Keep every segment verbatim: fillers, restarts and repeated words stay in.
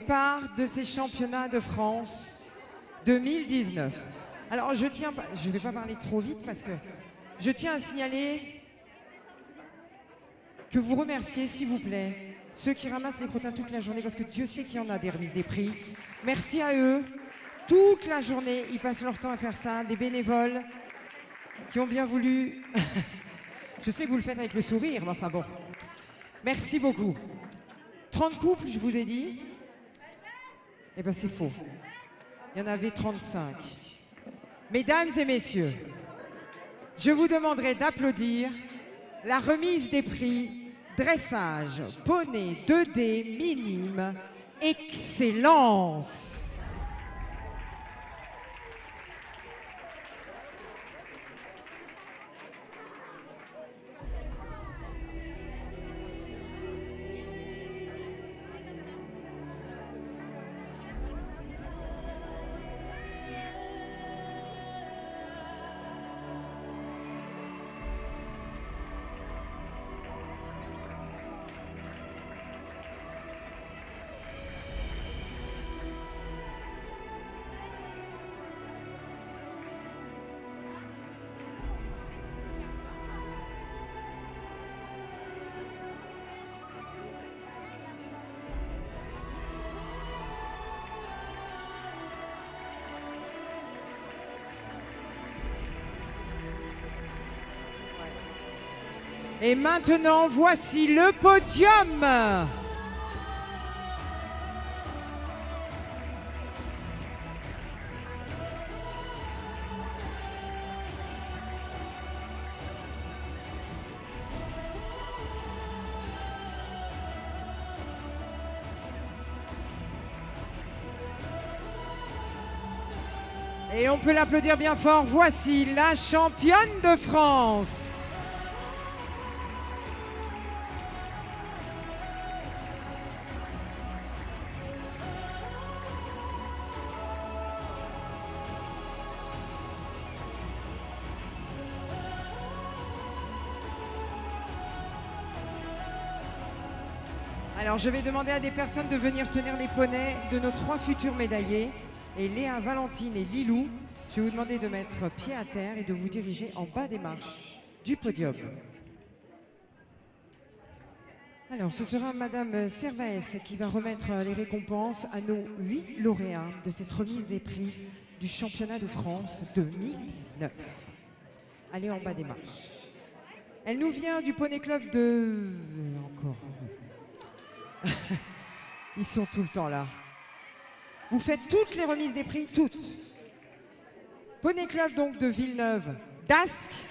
départ de ces championnats de France deux mille dix-neuf. Alors je tiens, je ne vais pas parler trop vite parce que je tiens à signaler que vous remerciez, s'il vous plaît, ceux qui ramassent les crottins toute la journée, parce que Dieu sait qu'il y en a des remises des prix. Merci à eux. Toute la journée, ils passent leur temps à faire ça. Des bénévoles qui ont bien voulu... Je sais que vous le faites avec le sourire, mais enfin bon. Merci beaucoup. trente couples, je vous ai dit. Eh bien, c'est faux. Il y en avait trente-cinq. Mesdames et messieurs, je vous demanderai d'applaudir la remise des prix dressage, poney deux D minime, excellence. Et maintenant, voici le podium. Et on peut l'applaudir bien fort. Voici la championne de France. Alors je vais demander à des personnes de venir tenir les poneys de nos trois futurs médaillés. Et Léa, Valentine et Lilou, je vais vous demander de mettre pied à terre et de vous diriger en bas des marches du podium. Alors ce sera Madame Servaes qui va remettre les récompenses à nos huit lauréats de cette remise des prix du championnat de France deux mille dix-neuf. Allez en bas des marches. Elle nous vient du Poney Club de... Encore... Ils sont tout le temps là. Vous faites toutes les remises des prix, toutes. Poney Club donc de Villeneuve d'Ascq.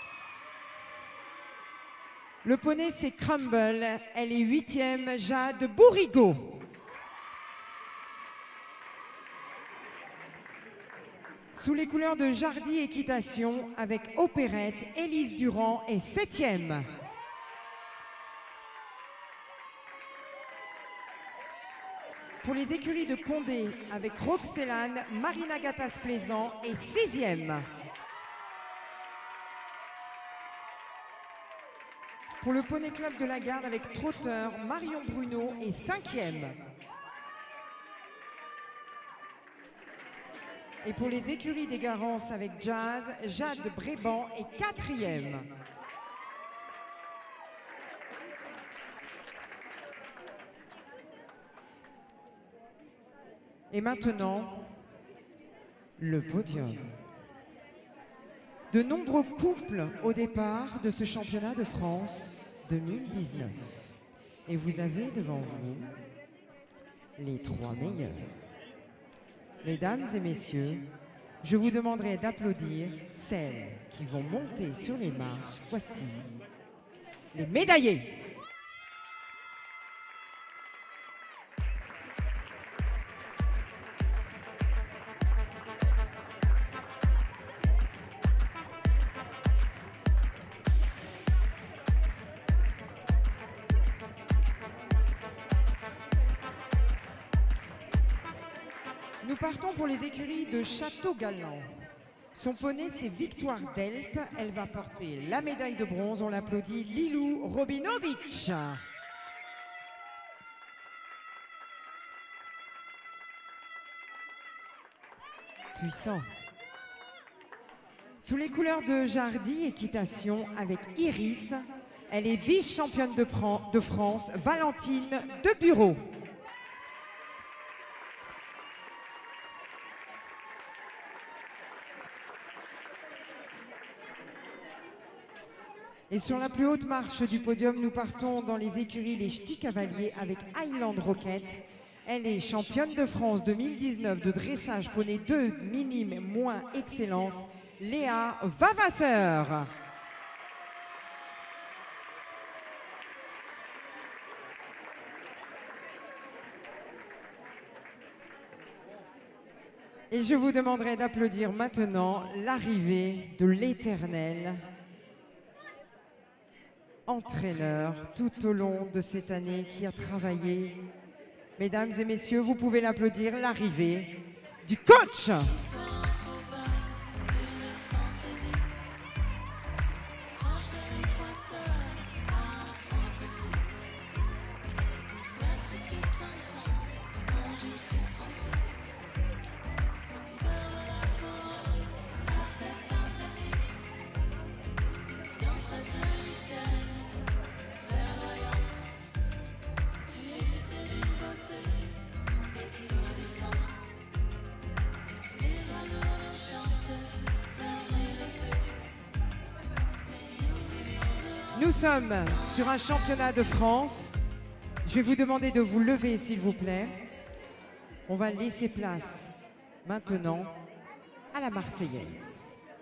Le poney c'est Crumble, elle est huitième, Jade Bourrigaud. Sous les couleurs de Jardy Équitation avec Opérette, Élise Durand est septième. Pour les écuries de Condé, avec Roxelane, Marina Gatas-Plaisant est sixième. Pour le Poney Club de la Garde, avec Trotteur, Marion Bruno est cinquième. Et pour les écuries des Garences, avec Jazz, Jade Bréban est quatrième. Et maintenant, le podium. De nombreux couples au départ de ce championnat de France deux mille dix-neuf. Et vous avez devant vous les trois meilleurs. Mesdames et messieurs, je vous demanderai d'applaudir celles qui vont monter sur les marches. Voici les médaillés. Nous partons pour les écuries de Château-Galant. Son poney, c'est Victoire d'Elpe. Elle va porter la médaille de bronze. On l'applaudit, Lilou Robinovic. Puissant. Sous les couleurs de Jardy Équitation avec Iris, elle est vice-championne de, de France, Valentine de Bureau. Et sur la plus haute marche du podium, nous partons dans les écuries Les Ch'tis Cavaliers avec Highland Rocket. Elle est championne de France deux mille dix-neuf de dressage poney deux minime moins excellence, Léa Vavasseur. Et je vous demanderai d'applaudir maintenant l'arrivée de l'éternel entraîneur tout au long de cette année qui a travaillé. Mesdames et messieurs, vous pouvez l'applaudir, l'arrivée du coach. Nous sommes sur un championnat de France. Je vais vous demander de vous lever, s'il vous plaît. On va laisser place maintenant à la Marseillaise.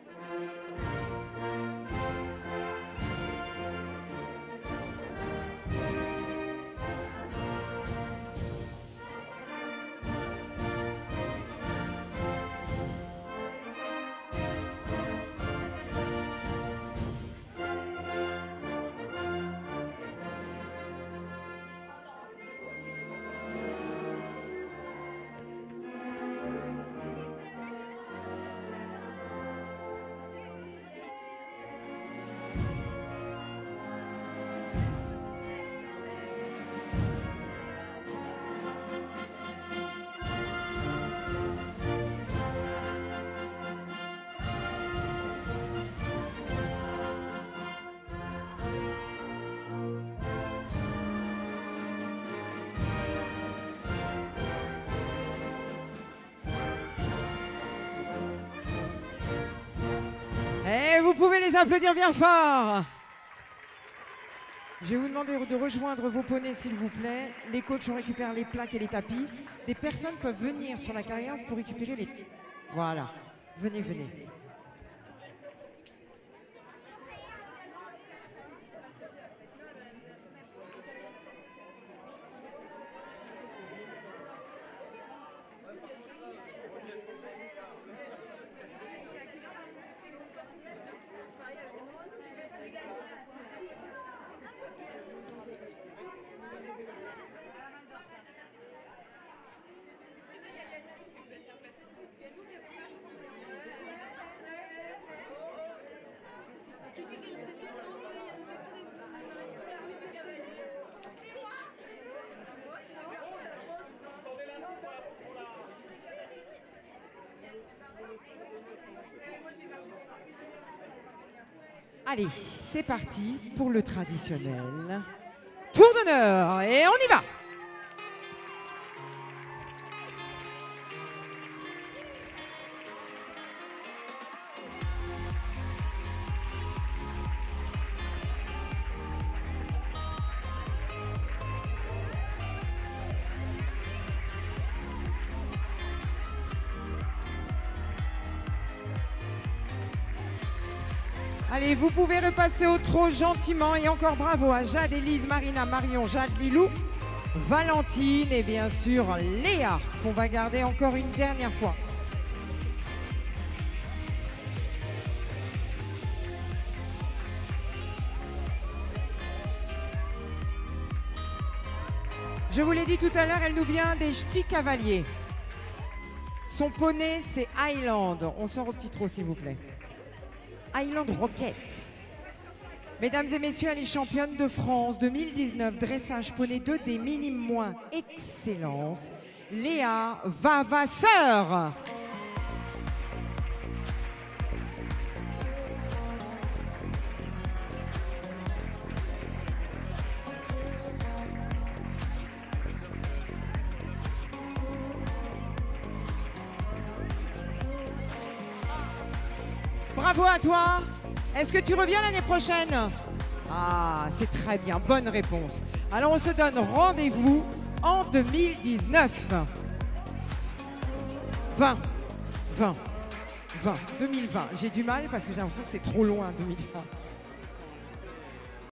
Et vous pouvez les applaudir bien fort. Je vais vous demander de rejoindre vos poneys, s'il vous plaît. Les coachs, on récupère les plaques et les tapis. Des personnes peuvent venir sur la carrière pour récupérer les... Voilà. Venez, venez. Allez, c'est parti pour le traditionnel tour d'honneur et on y va. Allez, vous pouvez repasser au trot gentiment et encore bravo à Jade, Élise, Marina, Marion, Jade, Lilou, Valentine et bien sûr Léa qu'on va garder encore une dernière fois. Je vous l'ai dit tout à l'heure, elle nous vient des Ch'tis Cavaliers. Son poney, c'est Highland. On sort au petit trot, s'il vous plaît. Highland Rocket. Mesdames et messieurs, elle est championne de France deux mille dix-neuf, dressage poney deux des minimes moins excellence, Léa Vavasseur. Bravo à toi. Est-ce que tu reviens l'année prochaine? Ah, c'est très bien, bonne réponse. Alors on se donne rendez-vous en deux mille dix-neuf. vingt, vingt, vingt, deux mille vingt. J'ai du mal parce que j'ai l'impression que c'est trop loin, deux mille vingt.